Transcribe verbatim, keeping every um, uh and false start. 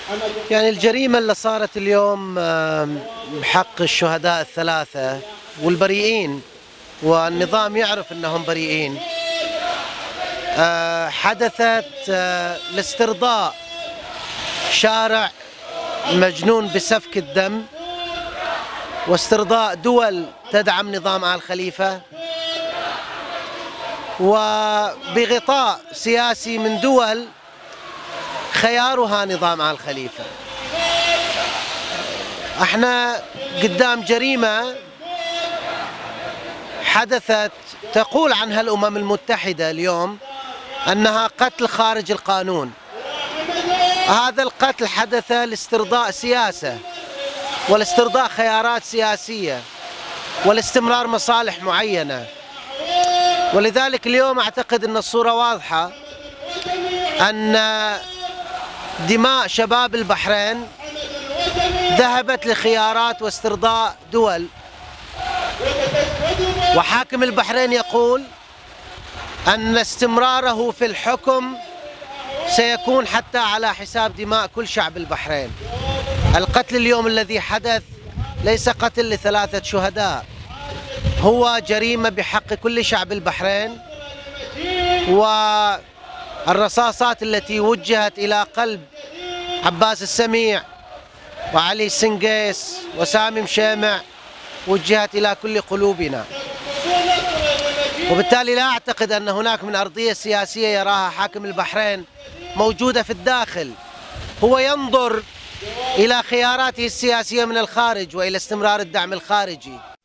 يعني الجريمة اللي صارت اليوم بحق الشهداء الثلاثة والبريئين، والنظام يعرف أنهم بريئين، حدثت لاسترضاء شارع مجنون بسفك الدم واسترضاء دول تدعم نظام آل خليفة، وبغطاء سياسي من دول خيارها نظام آل خليفة. احنا قدام جريمة حدثت تقول عنها الأمم المتحدة اليوم أنها قتل خارج القانون. هذا القتل حدث لاسترضاء سياسة ولاسترضاء خيارات سياسية ولاستمرار مصالح معينة، ولذلك اليوم أعتقد أن الصورة واضحة أن دماء شباب البحرين ذهبت لخيارات واسترضاء دول، وحاكم البحرين يقول أن استمراره في الحكم سيكون حتى على حساب دماء كل شعب البحرين. القتل اليوم الذي حدث ليس قتل لثلاثة شهداء، هو جريمة بحق كل شعب البحرين، والرصاصات التي وجهت إلى قلب عباس السميع وعلي السنقيس وسامي مشيمع وجهت إلى كل قلوبنا، وبالتالي لا أعتقد أن هناك من أرضية سياسية يراها حاكم البحرين موجودة في الداخل. هو ينظر إلى خياراته السياسية من الخارج وإلى استمرار الدعم الخارجي.